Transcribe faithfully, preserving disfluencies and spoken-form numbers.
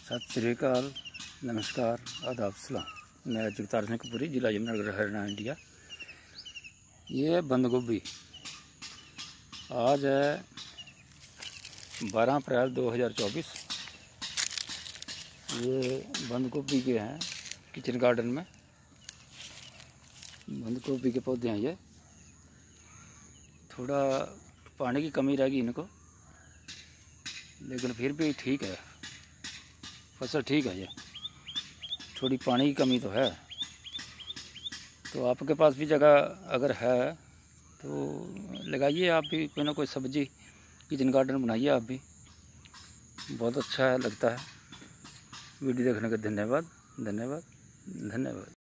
सत श्री अकाल, नमस्कार, आदाब, सलाम। मैं जगतार सिंह कपूरी, जिला यमुनानगर, हरियाणा, इंडिया। ये बंद गोभी आज है बारह अप्रैल दो हज़ार चौबीस। ये बंद गोभी के हैं किचन गार्डन में। बंद गोभी के पौधे हैं ये। थोड़ा पानी की कमी रहेगी इनको, लेकिन फिर भी ठीक है, फसल ठीक है। ये थोड़ी पानी की कमी तो है। तो आपके पास भी जगह अगर है तो लगाइए आप भी, कोई ना कोई सब्जी किचन गार्डन बनाइए आप भी, बहुत अच्छा है, लगता है। वीडियो देखने का धन्यवाद धन्यवाद धन्यवाद।